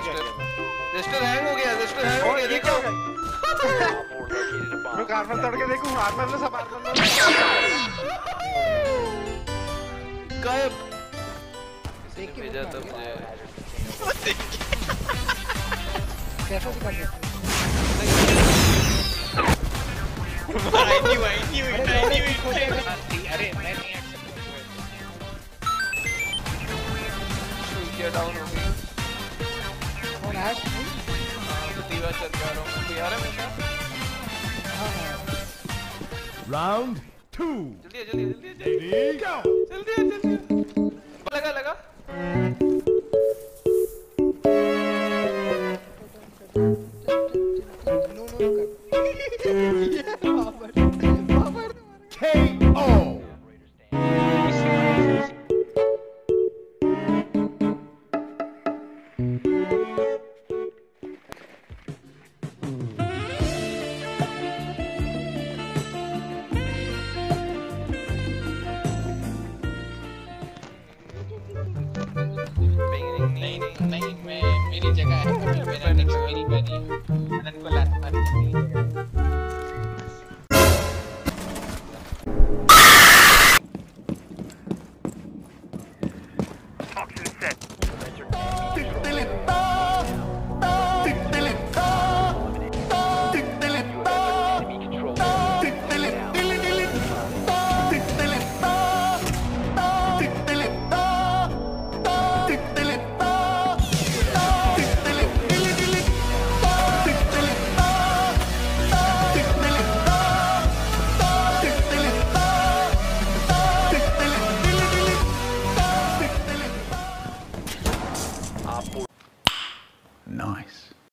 Raster hang हो गया देखो। मैं कार्बन तोड़ के देखूं आर्मर में सब आर्मर में गायब। देख के भेजा तो मुझे कैसा दिखा रहे अरे मैं नहीं क्या डाउन हो गई कौन है दीवार चल रहा हूं यार मैं राउंड 2 जल्दी गो जल्दी लगा KO नहीं मैं मेरी जगह है मेरा नेक्स्ट मेरी बनी नन को लात मार nice